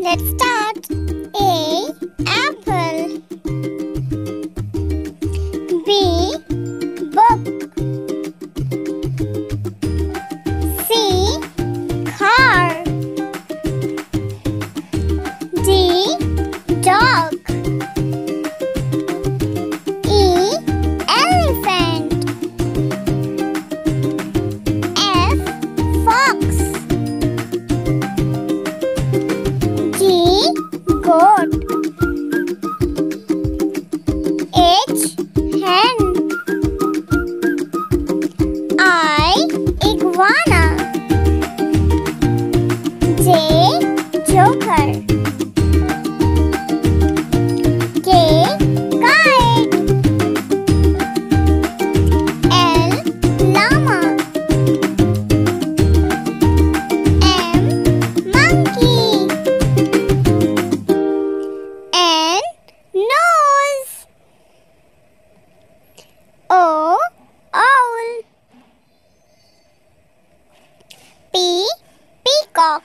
Let's start. A. Apple. B. Book. C. Car. D. Dog. E. Elephant. F. Fox. G. Goat. H. Hen. I. Iguana. J. Joker. K. Kite. L. Llama. M. Monkey. N. Nose. O. Owl. P. Peacock.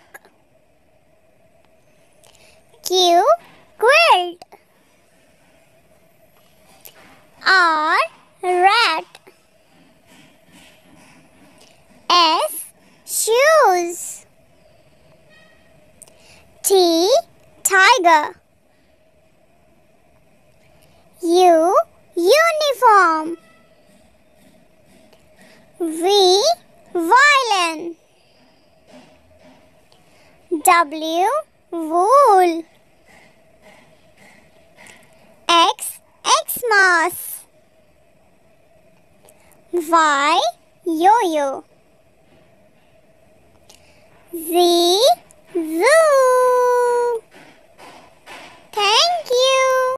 Q. Quilt. R. Rat. S. Shoes. T. Tiger. U. Uniform. V. Violin. W. Wool. X. Xmas. Y. Yo-yo. Z.